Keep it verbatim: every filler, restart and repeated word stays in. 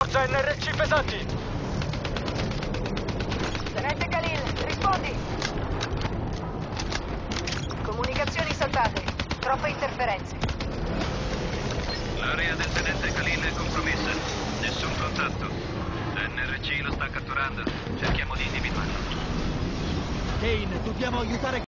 Forza N R C pesanti! Tenente Khalil, rispondi! Comunicazioni saltate. Troppe interferenze. L'area del tenente Khalil è compromessa. Nessun contatto. N R C lo sta catturando. Cerchiamo di individuarlo. Kane, dobbiamo aiutare